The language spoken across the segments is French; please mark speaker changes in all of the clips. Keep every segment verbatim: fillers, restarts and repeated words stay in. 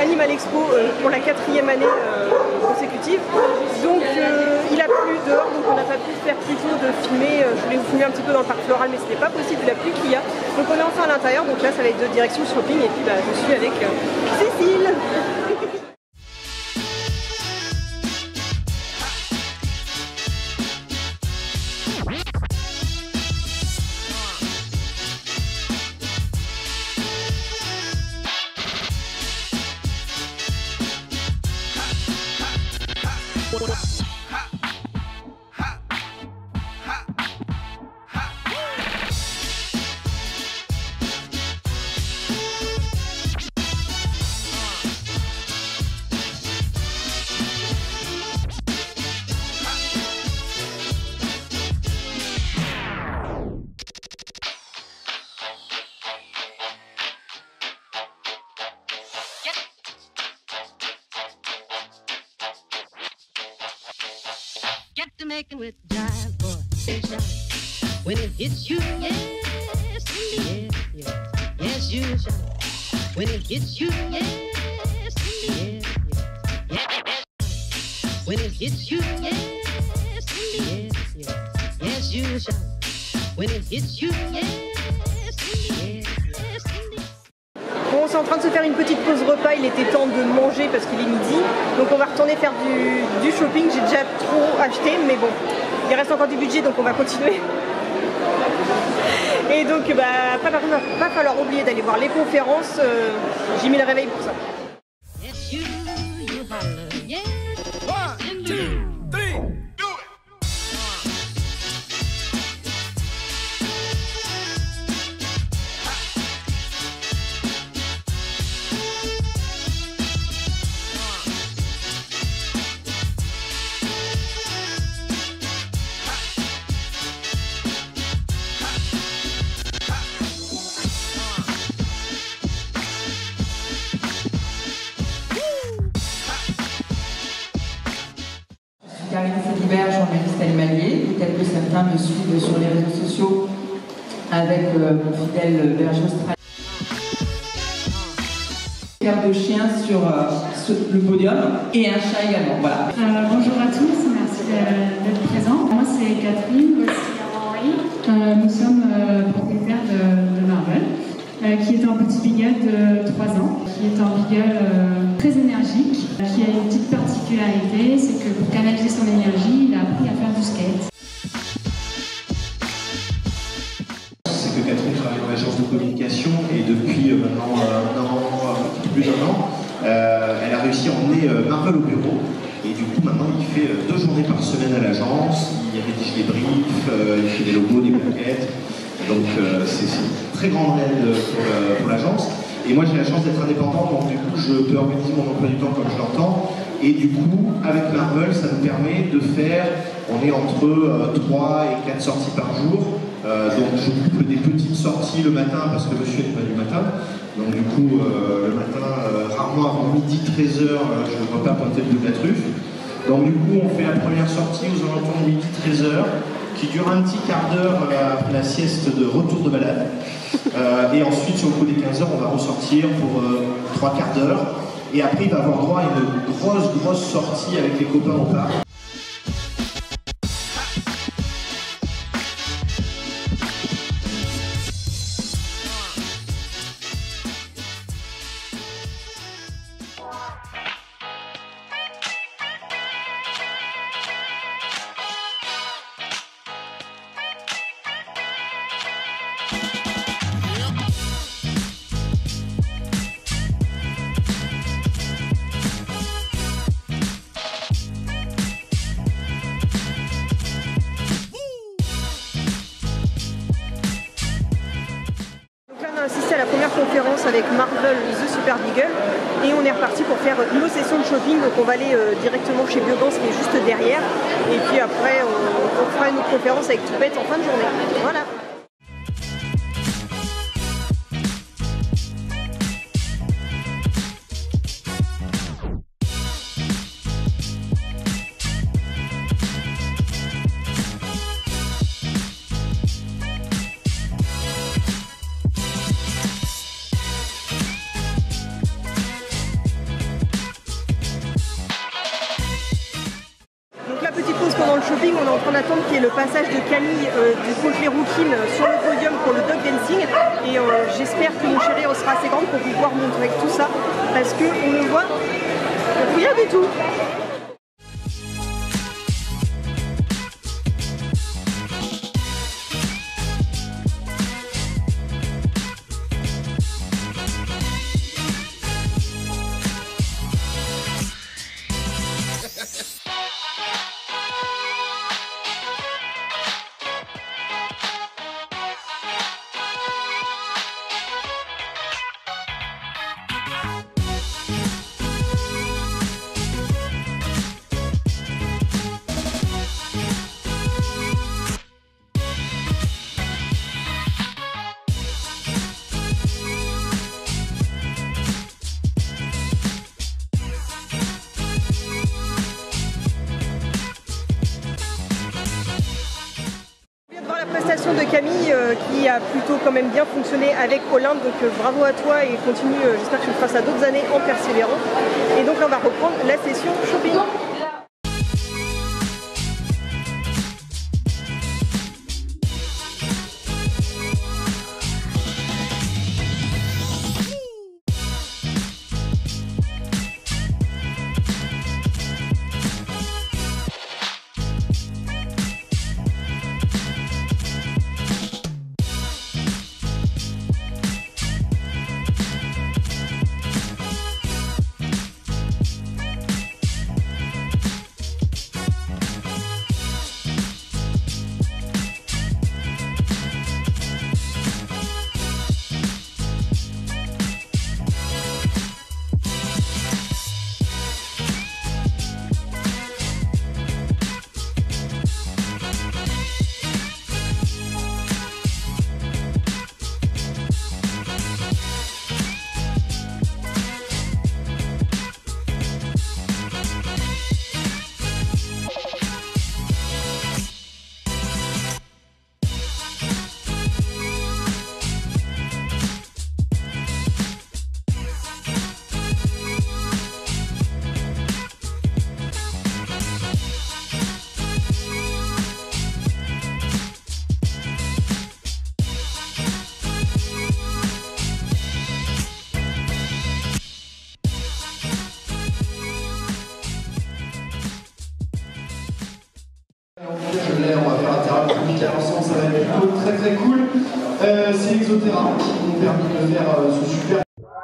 Speaker 1: Animal Expo euh, pour la quatrième année euh, consécutive. Donc euh, il a plu dehors, donc on n'a pas pu faire plus tôt de filmer. Euh, je voulais vous filmer un petit peu dans le parc floral, mais ce n'était pas possible vu la pluie qu'il y a. Donc on est enfin à l'intérieur, donc là ça va être de direction shopping et puis bah, je suis avec euh, Cécile.
Speaker 2: Get to making with jive, boy. When it hits you, yes, indeed, yes, yes, you shall. When it hits you, yes, indeed, yes, yes. When it hits you, yes, indeed, yes, yes, you shall. When it hits you, yes, indeed, yes, indeed.
Speaker 1: Bon, c'est en train de se faire une petite pause repas, il était temps de manger parce qu'il est midi. Donc on va retourner faire du, du shopping, j'ai déjà trop acheté, mais bon, il reste encore du budget donc on va continuer. Et donc bah, pas, pas, pas falloir oublier d'aller voir les conférences, euh, j'ai mis le réveil pour ça.
Speaker 2: Yes, you, you holler, yes.
Speaker 3: One, two, three, do it!
Speaker 4: Karine Célibert, journaliste animalier. Peut-être que certains me suivent sur les réseaux sociaux avec euh, mon fidèle berger australien. Cœur de chien sur, euh, sur le podium et un chat également. Voilà.
Speaker 5: Euh, bonjour à tous, merci d'être présents. Moi c'est Catherine, voici Henri. Euh, nous sommes euh, propriétaires de, de Marvel, euh, qui est un petit beagle de trois ans, qui est un beagle euh, très énergique, qui a une petite particularité, c'est que pour canaliser son énergie, il a appris à faire du skate.
Speaker 6: C'est que Catherine travaille dans l'agence de communication et depuis euh, maintenant euh, un an, un petit peu plus d'un an, euh, elle a réussi à emmener euh, Marvel au bureau. Et du coup, maintenant, il fait euh, deux journées par semaine à l'agence, il rédige les briefs, euh, il fait des logos, des plaquettes. Donc, euh, c'est une très grande aide pour, euh, pour l'agence. Et moi, j'ai la chance d'être indépendant, donc du coup, je peux organiser mon emploi du temps comme je l'entends. Et du coup, avec Marvel, ça nous permet de faire, on est entre euh, trois et quatre sorties par jour. Euh, donc, je couple des petites sorties le matin, parce que monsieur n'est pas du matin. Donc, du coup, euh, le matin, euh, rarement avant midi, treize heures, euh, je ne vois pas pointer le bout de la truffe. Donc, du coup, on fait la première sortie aux alentours de midi, treize heures, qui dure un petit quart d'heure euh, après la sieste de retour de balade. Euh, et ensuite, sur le coup des quinze heures, on va ressortir pour euh, trois quarts d'heure. Et après, il va avoir droit à une grosse, grosse sortie avec les copains au parc.
Speaker 1: Assisté à la première conférence avec Marvel The Super Beagle et on est reparti pour faire nos sessions de shopping. Donc on va aller euh, directement chez Biogans qui est juste derrière et puis après on, on fera une autre conférence avec Toupette en fin de journée. Voilà. pendant le shopping, on est en train d'attendre qu'il y ait le passage de Camille euh, du Côtelet Rouquine sur le podium pour le dog dancing. Et euh, j'espère que mon chéri sera assez grande pour pouvoir montrer tout ça. Parce qu'on le voit rien du tout. De Camille euh, qui a plutôt quand même bien fonctionné avec Olympe, donc euh, bravo à toi et continue, euh, j'espère que tu le feras ça d'autres années en persévérant. Et donc là on va reprendre la session shopping.
Speaker 7: On va faire un terrain tropical ensemble, ça va être plutôt très très cool. Euh, c'est Exoterra qui m'ont permis de faire euh, ce super.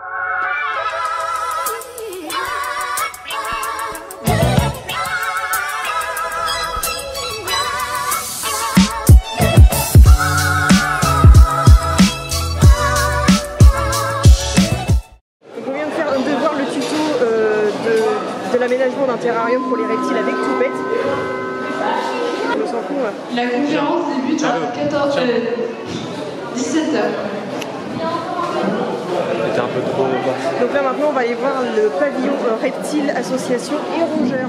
Speaker 1: Donc on vient de faire de voir le tuto euh, de, de l'aménagement d'un terrarium pour les reptiles avec toupette. On s'en fout, ouais.
Speaker 8: La conférence débute à quatorze, euh, dix-sept heures.
Speaker 9: C'était un peu trop bas.
Speaker 1: Donc là maintenant on va aller voir le pavillon euh, reptile, association et rongeurs.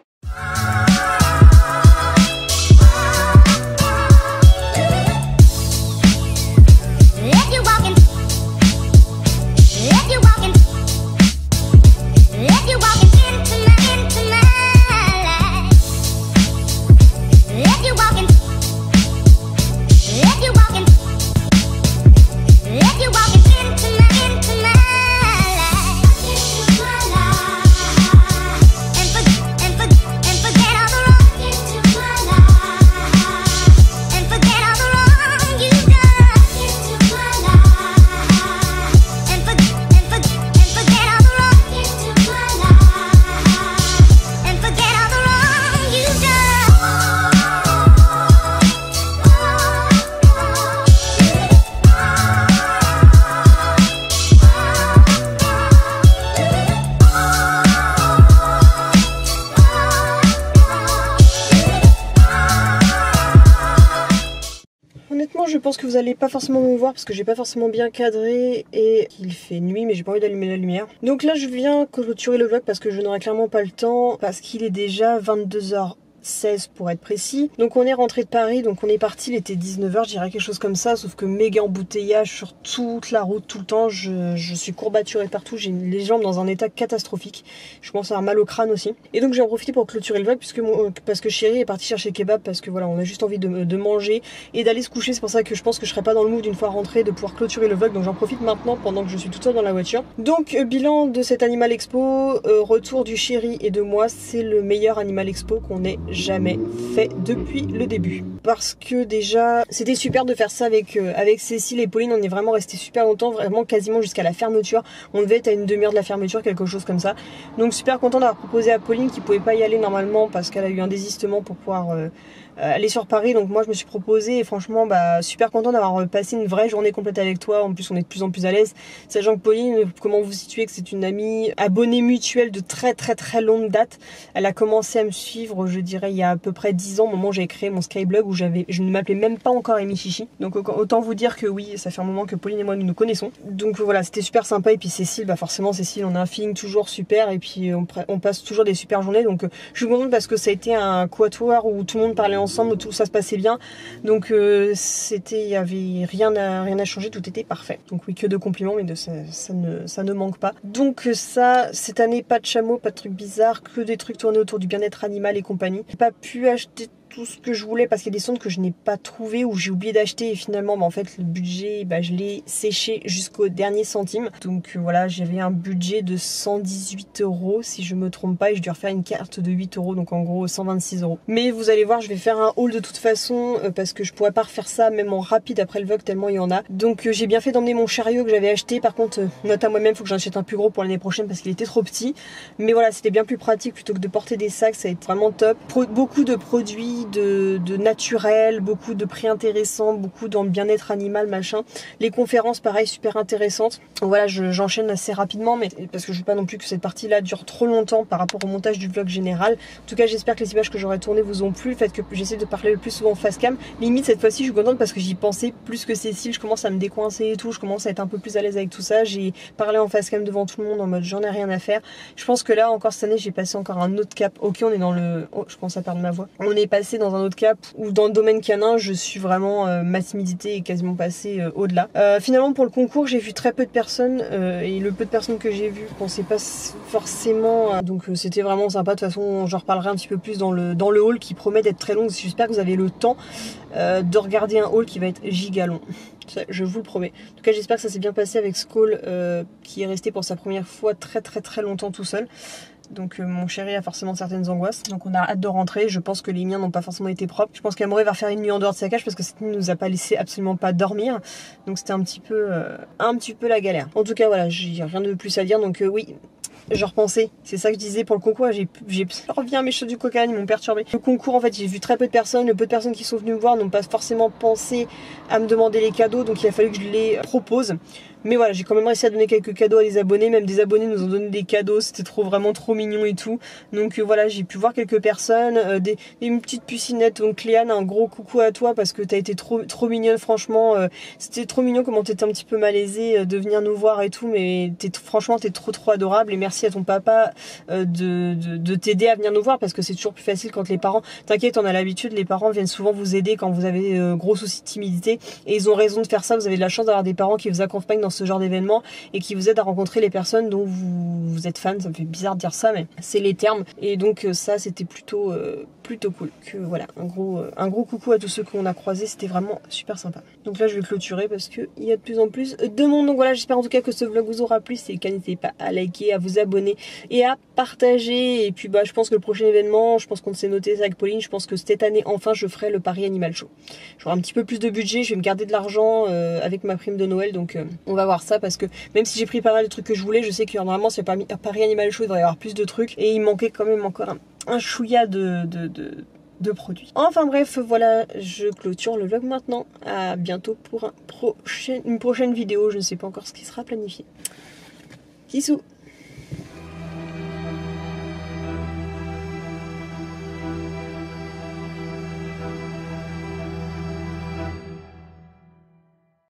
Speaker 1: Honnêtement, je pense que vous allez pas forcément me voir parce que j'ai pas forcément bien cadré et qu'il fait nuit, mais j'ai pas envie d'allumer la lumière. Donc là, je viens clôturer le vlog parce que je n'aurai clairement pas le temps, parce qu'il est déjà vingt-deux heures seize pour être précis. Donc on est rentré de Paris, donc on est parti, il était dix-neuf heures, je dirais quelque chose comme ça, sauf que méga embouteillage sur toute la route, tout le temps, je, je suis courbaturée partout, j'ai les jambes dans un état catastrophique, je commence à avoir mal au crâne aussi. Et donc j'ai en profité pour clôturer le vlog, puisque mon, parce que Chéri est parti chercher kebab, parce que voilà, on a juste envie de, de manger et d'aller se coucher, c'est pour ça que je pense que je serai pas dans le mood d'une fois rentrée de pouvoir clôturer le vlog, donc j'en profite maintenant pendant que je suis toute seule dans la voiture. Donc euh, bilan de cette Animal Expo, euh, retour du Chéri et de moi, c'est le meilleur Animal Expo qu'on ait jamais fait depuis le début. Parce que déjà, c'était super de faire ça avec, euh, avec Cécile et Pauline, on est vraiment resté super longtemps, vraiment quasiment jusqu'à la fermeture. On devait être à une demi-heure de la fermeture, quelque chose comme ça. Donc super content d'avoir proposé à Pauline qui pouvait pas y aller normalement parce qu'elle a eu un désistement pour pouvoir euh, aller sur Paris. Donc moi je me suis proposée et franchement bah super content d'avoir passé une vraie journée complète avec toi. En plus on est de plus en plus à l'aise. Sachant que Pauline, comment vous situez, que c'est une amie abonnée mutuelle de très très très longue date. Elle a commencé à me suivre, je dirais il y a à peu près dix ans, au moment où j'ai créé mon Skyblog, où j'avais, je ne m'appelais même pas encore Amy Chichi. Donc autant vous dire que oui, ça fait un moment que Pauline et moi nous nous connaissons. Donc voilà, c'était super sympa. Et puis Cécile, bah forcément Cécile, on a un feeling toujours super et puis on, on passe toujours des super journées. Donc je suis contente parce que ça a été un quatuor où tout le monde parlait ensemble, où tout ça se passait bien. Donc euh, c'était, il y avait rien à rien à changer, tout était parfait. Donc oui, que de compliments, mais de ça, ça ne ça ne manque pas. Donc ça, cette année, pas de chameau, pas de trucs bizarres, que des trucs tournés autour du bien-être animal et compagnie. J'ai pas pu acheter tout ce que je voulais parce qu'il y a des sondes que je n'ai pas trouvé ou j'ai oublié d'acheter et finalement bah, en fait le budget bah, je l'ai séché jusqu'au dernier centime. Donc euh, voilà, j'avais un budget de cent dix-huit euros si je me trompe pas et je dois refaire une carte de huit euros, donc en gros cent vingt-six euros. Mais vous allez voir, je vais faire un haul de toute façon euh, parce que je pourrais pas refaire ça même en rapide après le vlog tellement il y en a. Donc euh, j'ai bien fait d'emmener mon chariot que j'avais acheté. Par contre euh, note à moi-même, faut que j'en achète un plus gros pour l'année prochaine parce qu'il était trop petit. Mais voilà, c'était bien plus pratique plutôt que de porter des sacs, ça a été vraiment top. Pro beaucoup de produits De, de naturel, beaucoup de prix intéressants, beaucoup dans le bien-être animal, machin. Les conférences, pareil, super intéressantes. Voilà, j'enchaîne assez rapidement, mais parce que je veux pas non plus que cette partie-là dure trop longtemps par rapport au montage du vlog général. En tout cas, j'espère que les images que j'aurais tournées vous ont plu. Le fait que j'essaie de parler le plus souvent face cam. Limite, cette fois-ci, je suis contente parce que j'y pensais plus que Cécile. Je commence à me décoincer et tout. Je commence à être un peu plus à l'aise avec tout ça. J'ai parlé en face cam devant tout le monde en mode j'en ai rien à faire. Je pense que là, encore cette année, j'ai passé encore un autre cap. Ok, on est dans le... Oh, je commence à perdre ma voix. On est passé dans un autre cap où dans le domaine canin je suis vraiment euh, ma timidité est quasiment passée euh, au-delà. Euh, finalement pour le concours j'ai vu très peu de personnes euh, et le peu de personnes que j'ai vu, je pensais pas forcément euh, donc euh, c'était vraiment sympa. De toute façon j'en reparlerai un petit peu plus dans le, dans le haul qui promet d'être très long. J'espère que vous avez le temps euh, de regarder un haul qui va être giga long. Ça, je vous le promets. En tout cas j'espère que ça s'est bien passé avec Skull euh, qui est resté pour sa première fois très très très longtemps tout seul. Donc euh, mon chéri a forcément certaines angoisses. Donc on a hâte de rentrer. Je pense que les miens n'ont pas forcément été propres. Je pense qu'Amoré va faire une nuit en dehors de sa cage parce que cette nuit nous a pas laissé absolument pas dormir. Donc c'était un petit peu euh, un petit peu la galère. En tout cas voilà, j'ai rien de plus à dire. Donc euh, oui, je repensais. C'est ça que je disais pour le concours. J'ai, j'ai, je reviens mes choses du coca, ils m'ont perturbé. Le concours en fait, j'ai vu très peu de personnes. Le peu de personnes qui sont venues me voir n'ont pas forcément pensé à me demander les cadeaux. Donc il a fallu que je les propose. Mais voilà, j'ai quand même réussi à donner quelques cadeaux à des abonnés. Même des abonnés nous ont donné des cadeaux. C'était trop, vraiment trop mignon et tout. Donc euh, voilà, j'ai pu voir quelques personnes. Euh, des, des une petite pucinette. Donc Léane, un gros coucou à toi parce que t'as été trop, trop mignonne. Franchement, euh, c'était trop mignon comment t'étais un petit peu malaisée euh, de venir nous voir et tout. Mais t'es, franchement, t'es trop, trop adorable. Et merci à ton papa euh, de, de, de t'aider à venir nous voir parce que c'est toujours plus facile quand les parents... T'inquiète, on a l'habitude. Les parents viennent souvent vous aider quand vous avez euh, gros soucis de timidité. Et ils ont raison de faire ça. Vous avez de la chance d'avoir des parents qui vous accompagnent dans ce genre d'événement et qui vous aide à rencontrer les personnes dont vous, vous êtes fan. Ça me fait bizarre de dire ça, mais c'est les termes. Et donc ça, c'était plutôt euh, plutôt cool. Que voilà, un gros euh, un gros coucou à tous ceux qu'on a croisés. C'était vraiment super sympa. Donc là, je vais clôturer parce que il y a de plus en plus de monde. Donc voilà, j'espère en tout cas que ce vlog vous aura plu. Si c'est le cas, n'hésitez pas à liker, à vous abonner et à partager. Et puis bah, je pense que le prochain événement, je pense qu'on s'est noté ça avec Pauline. Je pense que cette année, enfin, je ferai le Paris Animal Show. J'aurai un petit peu plus de budget. Je vais me garder de l'argent euh, avec ma prime de Noël. Donc euh, on va voir ça. Parce que même si j'ai pris pas mal de trucs que je voulais, je sais que normalement c'est pas Paris Animal Show, il devrait y avoir plus de trucs et il manquait quand même encore un, un chouïa de, de, de, de produits. Enfin bref, voilà, je clôture le vlog maintenant. À bientôt pour un prochain, une prochaine vidéo, je ne sais pas encore ce qui sera planifié. Bisous.